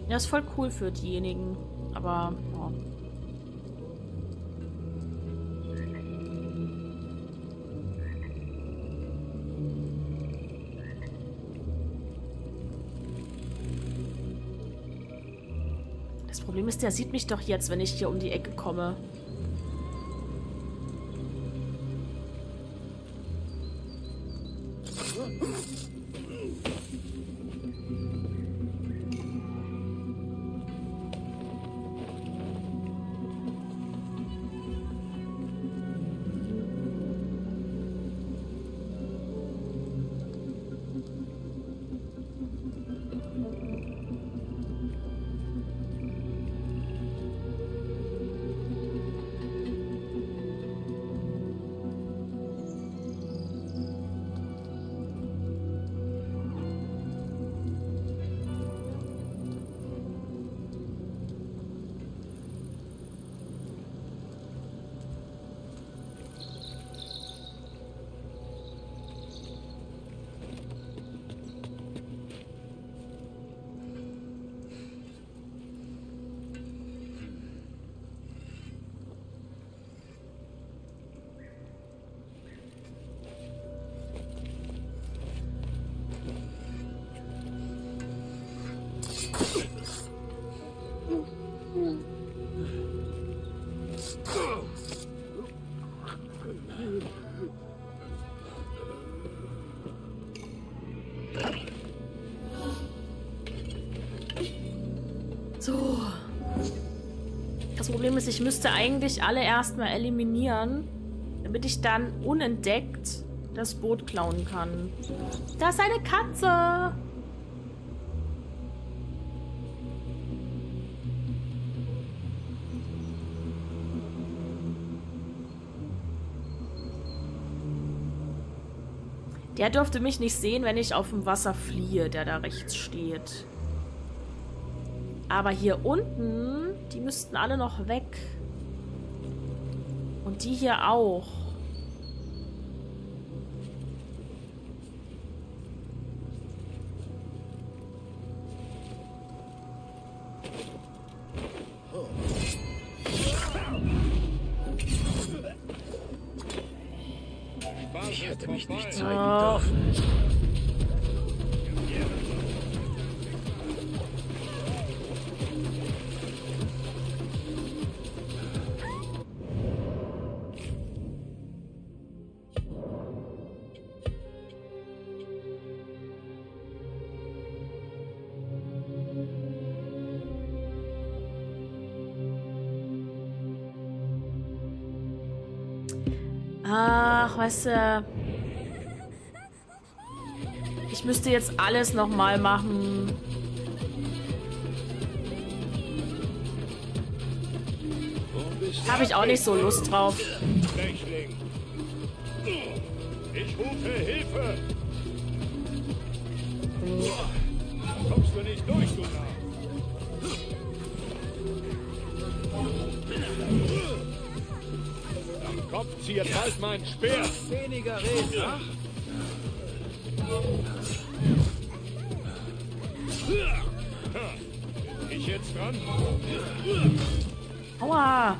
Ja, ist voll cool für diejenigen. Aber, ja. Das Problem ist, der sieht mich doch jetzt, wenn ich hier um die Ecke komme. So. Das Problem ist, ich müsste eigentlich alle erstmal eliminieren, damit ich dann unentdeckt das Boot klauen kann. Da ist eine Katze! Der dürfte mich nicht sehen, wenn ich auf dem Wasser fliehe, der da rechts steht. Aber hier unten, die müssten alle noch weg. Und die hier auch. Ich hätte mich nicht zeigen dürfen. Ach, weißt du, ich müsste jetzt alles nochmal machen. Habe ich auch nicht so Lust drauf. Ich rufe Hilfe! Kommst du nicht durch, du Narr? Am Kopf zieht bald mein Speer! Weniger reden, ach? Ich jetzt dran? Aua!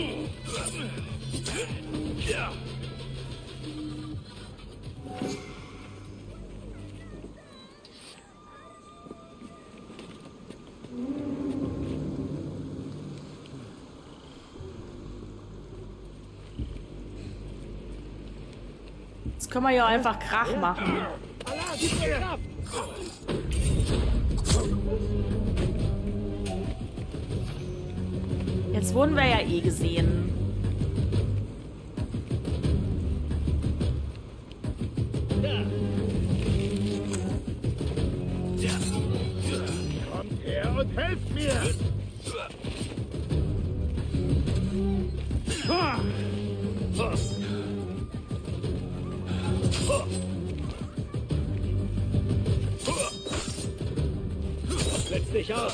Jetzt können wir ja einfach Krach machen. Allah, gib mir Kraft! Jetzt wurden wir ja eh gesehen. Kommt her und helft mir! Setz dich auf!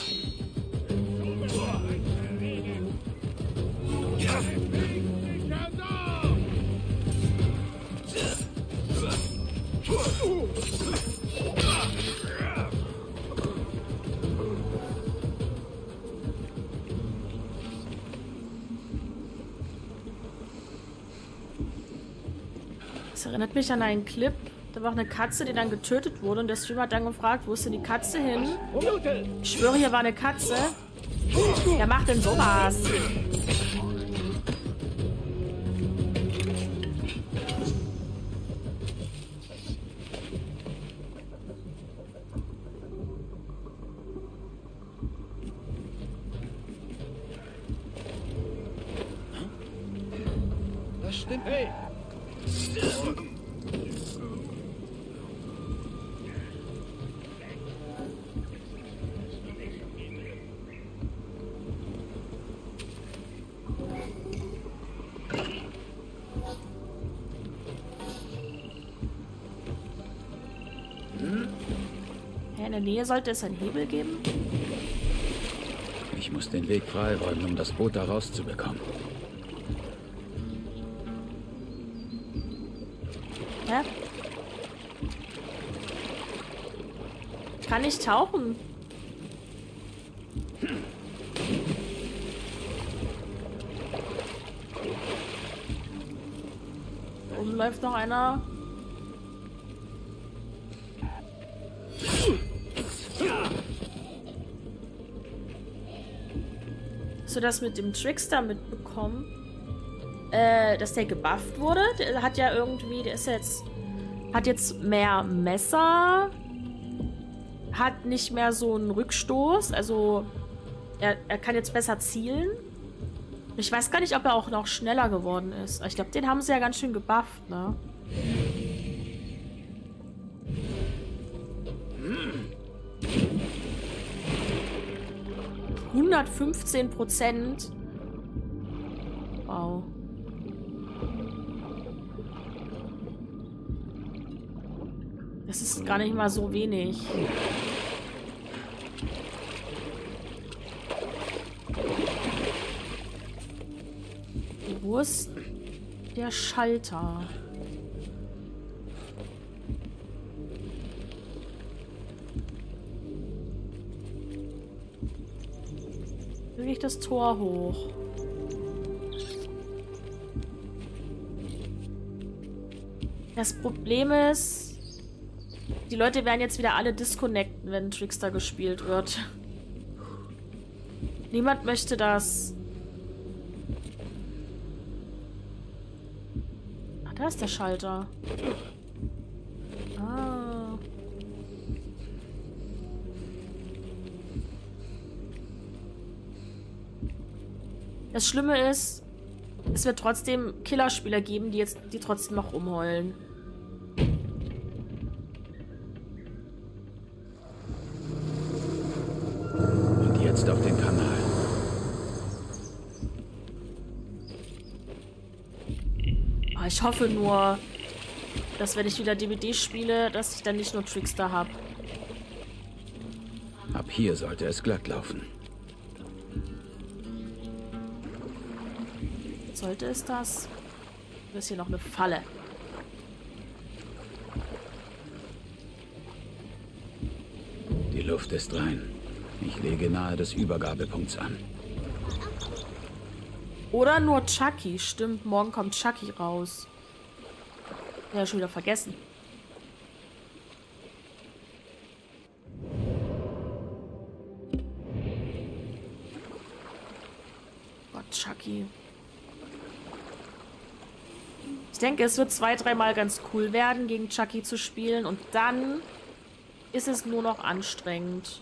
Das erinnert mich an einen Clip. Da war auch eine Katze, die dann getötet wurde. Und der Streamer hat dann gefragt, wo ist denn die Katze hin? Ich schwöre, hier war eine Katze. Wer macht denn sowas? Das stimmt. Hey! Ja, in der Nähe sollte es einen Hebel geben. Ich muss den Weg freiräumen, um das Boot da rauszubekommen. Hä? Ich kann nicht tauchen. Da oben läuft noch einer. Hast du das mit dem Trickster mitbekommen? Dass der gebufft wurde? Der hat ja irgendwie, der ist jetzt, hat jetzt mehr Messer, hat nicht mehr so einen Rückstoß, also er kann jetzt besser zielen. Ich weiß gar nicht, ob er auch noch schneller geworden ist. Ich glaube, den haben sie ja ganz schön gebufft, ne? 115%. Wow. Das ist gar nicht mal so wenig. Wo ist der Schalter? Will ich das Tor hoch? Das Problem ist, die Leute werden jetzt wieder alle disconnecten, wenn Trickster gespielt wird. Niemand möchte das. Ach, da ist der Schalter. Ah. Das Schlimme ist, es wird trotzdem Killerspieler geben, die trotzdem noch rumheulen. Und jetzt auf den Kanal. Ich hoffe nur, dass wenn ich wieder DBD spiele, dass ich dann nicht nur Trickster habe. Ab hier sollte es glatt laufen. Sollte es das? Da ist hier noch eine Falle. Die Luft ist rein. Ich lege nahe des Übergabepunkts an. Oder nur Chucky. Stimmt, morgen kommt Chucky raus. Ja, schon wieder vergessen. Gott, Chucky. Ich denke, es wird 2-3 Mal ganz cool werden, gegen Chucky zu spielen. Und dann ist es nur noch anstrengend.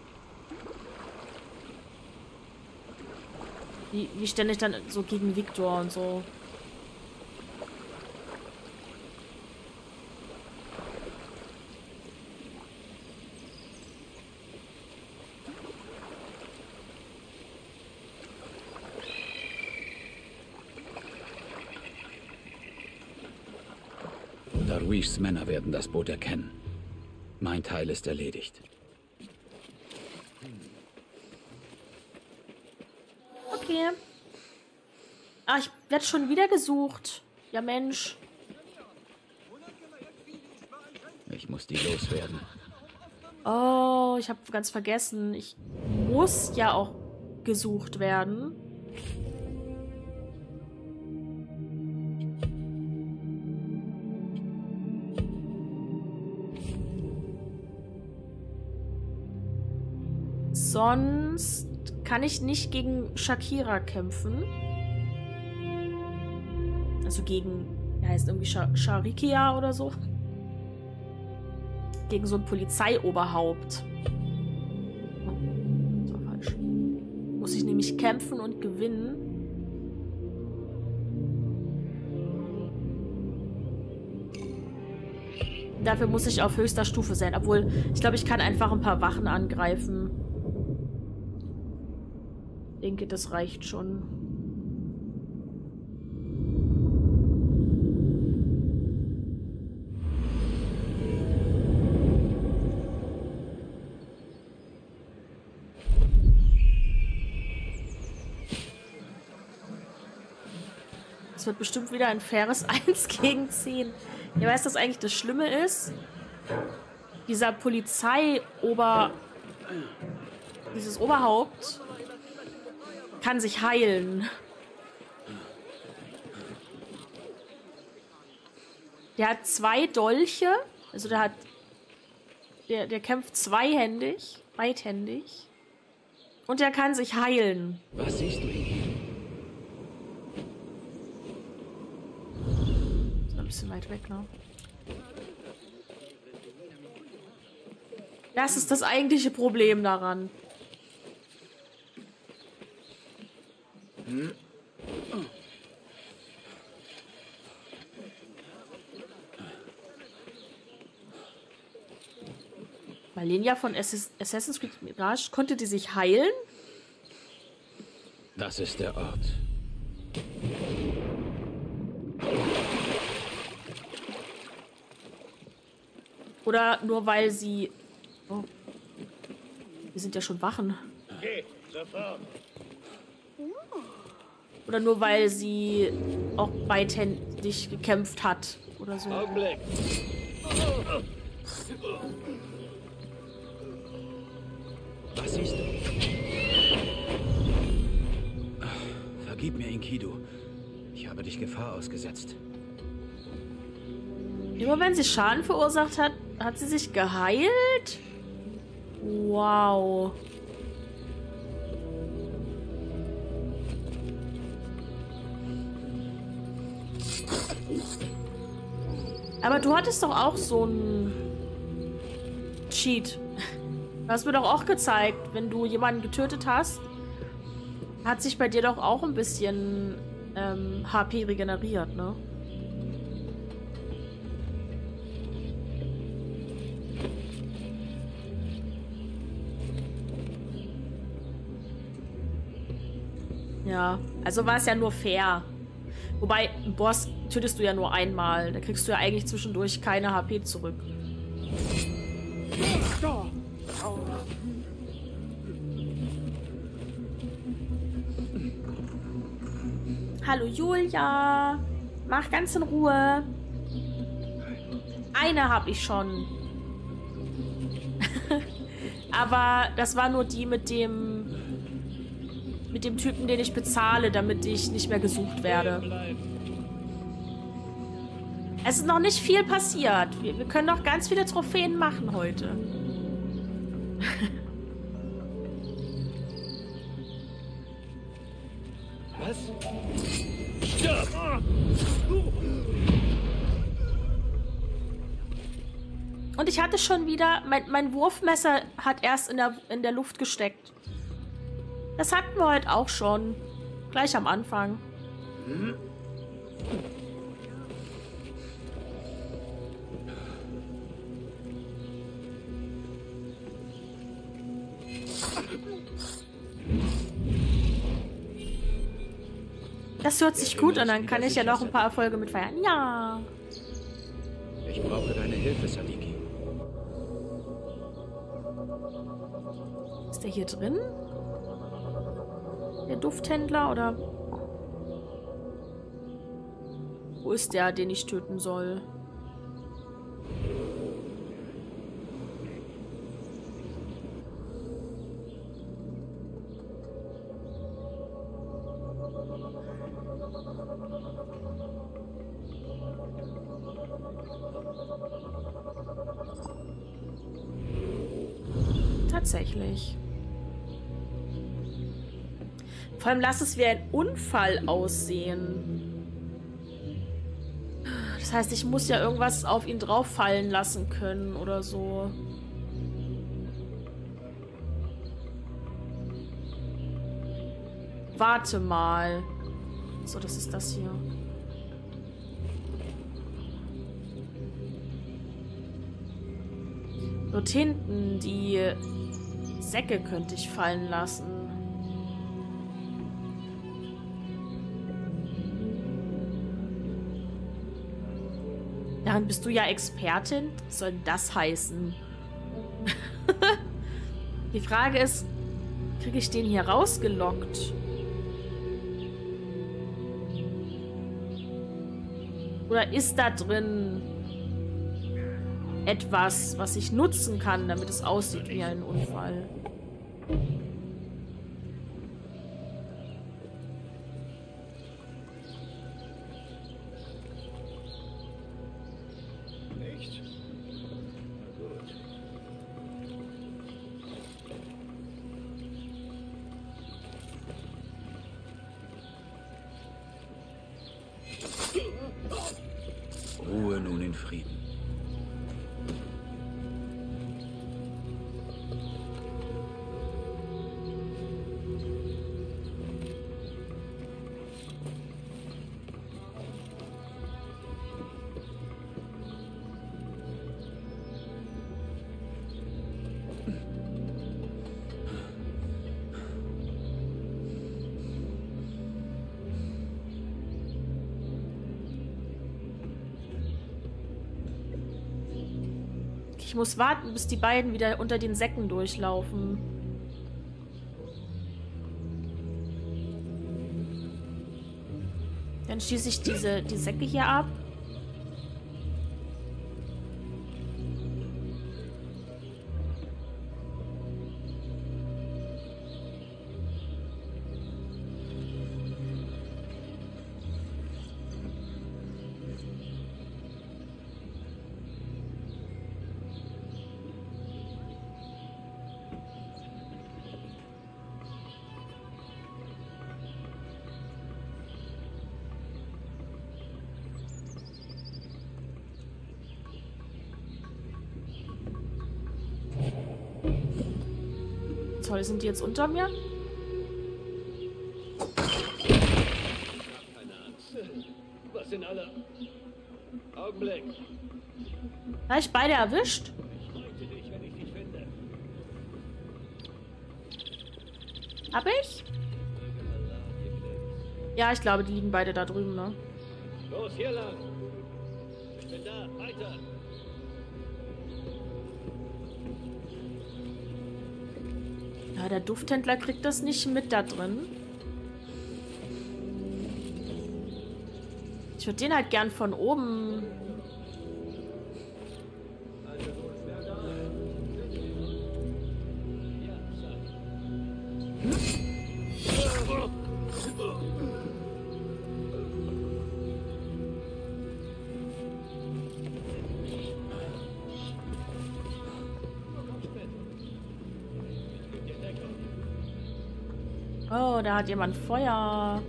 Wie ständig dann so gegen Victor und so. Darwishs Männer werden das Boot erkennen. Mein Teil ist erledigt. Okay. Ah, ich werde schon wieder gesucht. Ja, Mensch. Ich muss die loswerden. Oh, ich habe ganz vergessen. Ich muss ja auch gesucht werden. Sonst kann ich nicht gegen Shakira kämpfen. Also gegen, ja, heißt irgendwie Sharikia oder so. Gegen so ein Polizeioberhaupt. Das war falsch. Muss ich nämlich kämpfen und gewinnen. Dafür muss ich auf höchster Stufe sein. Obwohl, ich glaube, ich kann einfach ein paar Wachen angreifen. Ich denke, das reicht schon. Es wird bestimmt wieder ein faires 1 gegen 10. Ja, weißt du, was eigentlich das Schlimme ist? Dieser dieses Oberhaupt kann sich heilen. Der hat 2 Dolche. Also der kämpft beidhändig. Und der kann sich heilen. Was siehst du, Enkidu? Ist ein bisschen weit weg, ne? Das ist das eigentliche Problem daran. Malenia von Assassin's Creed Mirage, konnte die sich heilen? Das ist der Ort. Oder nur weil sie... Oh. Wir sind ja schon Wachen. Geh, sofort. Oder nur weil sie auch beidhändig gekämpft hat. Oder so. Augenblick. Was siehst du? Vergib mir, Enkidu. Ich habe dich Gefahr ausgesetzt. Immer wenn sie Schaden verursacht hat, hat sie sich geheilt? Wow. Aber du hattest doch auch so einen Cheat. Du hast mir doch auch gezeigt, wenn du jemanden getötet hast, hat sich bei dir doch auch ein bisschen HP regeneriert, ne? Ja, also war es ja nur fair. Wobei, einen Boss tötest du ja nur einmal. Da kriegst du ja eigentlich zwischendurch keine HP zurück. Hallo Julia. Mach ganz in Ruhe. Eine habe ich schon. Aber das war nur die mit dem Typen, den ich bezahle, damit ich nicht mehr gesucht werde. Es ist noch nicht viel passiert. Wir können noch ganz viele Trophäen machen heute. Was? Stirb! Und ich hatte schon wieder... Mein Wurfmesser hat erst in der Luft gesteckt. Das hatten wir heute auch schon. Gleich am Anfang. Das hört sich gut an, dann kann ich ja noch ein paar Erfolge mitfeiern. Ja. Ich brauche deine Hilfe, Sadiki. Ist der hier drin? Der Dufthändler, oder? Wo ist der, den ich töten soll? Tatsächlich. Vor allem lass es wie ein Unfall aussehen. Das heißt, ich muss ja irgendwas auf ihn drauf fallen lassen können oder so. Warte mal. So, das ist das hier. Dort hinten, die Säcke könnte ich fallen lassen. Darin bist du ja Expertin. Was soll denn das heißen? Die Frage ist, kriege ich den hier rausgelockt? Oder ist da drin etwas, was ich nutzen kann, damit es aussieht wie ein Unfall? Nicht? Na gut. Ruhe nun in Frieden. Ich muss warten, bis die beiden wieder unter den Säcken durchlaufen. Dann schieße ich die Säcke hier ab. Toll, sind die jetzt unter mir? Keine Angst. Was in aller... Augenblick. Habe ich beide erwischt? Ich meinte dich, wenn ich dich finde. Hab ich? Ja, ich glaube, die liegen beide da drüben, ne? Los, hier lang. Ich bin da. Weiter. Ja, der Dufthändler kriegt das nicht mit da drin. Ich würde den halt gern von oben... Oh, da hat jemand Feuer.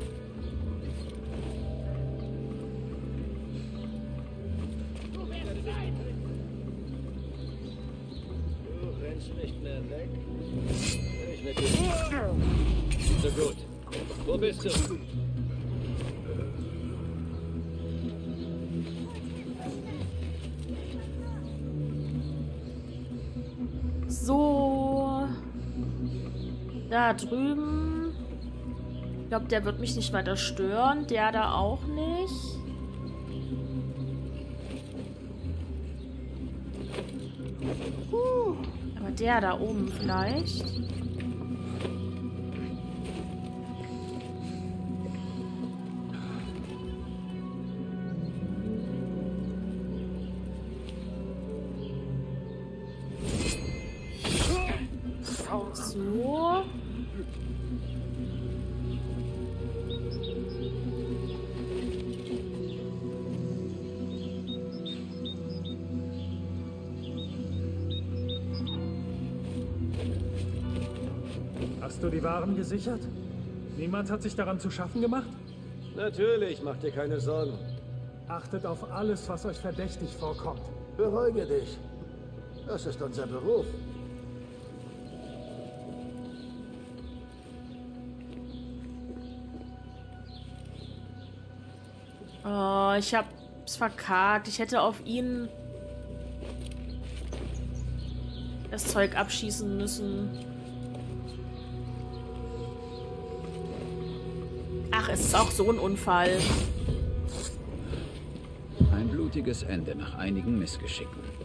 Du rennst nicht mehr weg. Ich mit dir. So gut. Wo bist du? So. Da drüben. Ich glaube, der wird mich nicht weiter stören. Der da auch nicht. Aber der da oben vielleicht. So. Hast du die Waren gesichert? Niemand hat sich daran zu schaffen gemacht? Natürlich, mach dir keine Sorgen. Achtet auf alles, was euch verdächtig vorkommt. Beruhige dich. Das ist unser Beruf. Oh, ich hab's verkackt. Ich hätte auf ihn das Zeug abschießen müssen. Ach, es ist auch so ein Unfall. Ein blutiges Ende nach einigen Missgeschicken.